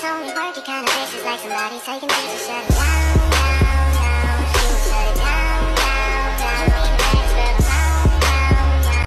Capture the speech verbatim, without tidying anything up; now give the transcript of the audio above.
only work, it kinda vicious, like somebody's taking pictures, shut it down, down.